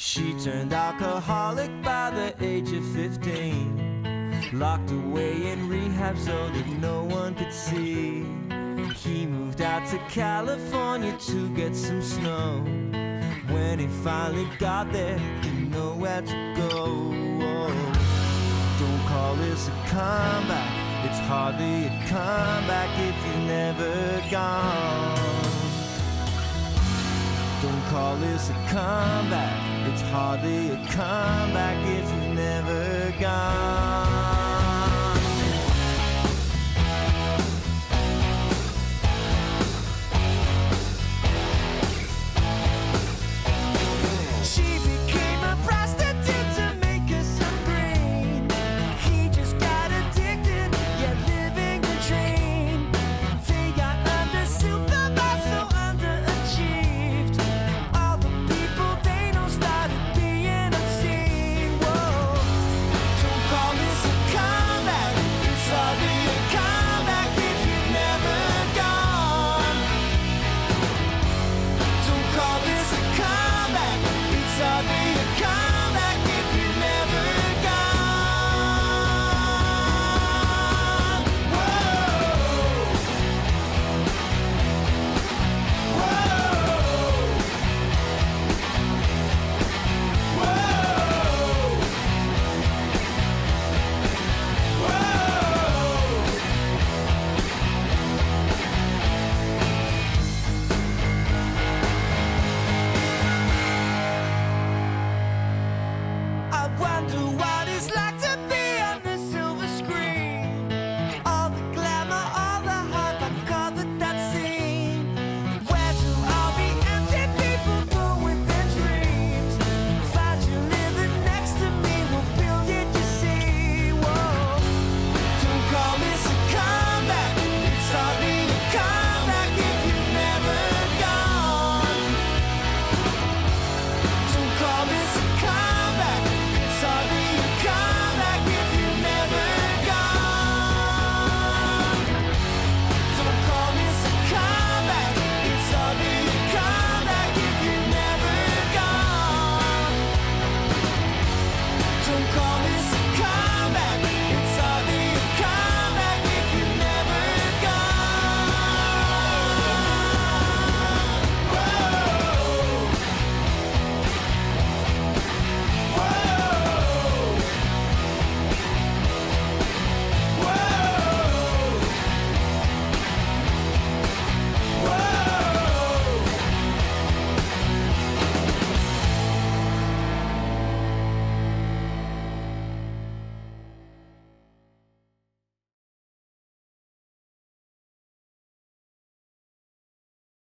She turned alcoholic by the age of 15, locked away in rehab so that no one could see. He moved out to California to get some snow. When he finally got there, he didn't know where to go. Don't call this a comeback, it's hardly a comeback if you've never gone. Don't call this a comeback, it's hardly a comeback if you've never gone.